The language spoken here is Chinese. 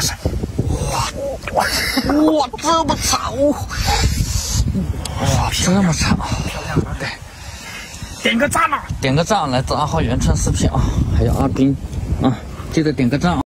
是，哇，这么长，哇，这么长，对，点个赞嘛，点个赞来赞好原创视频啊，还有阿斌啊，记得点个赞啊。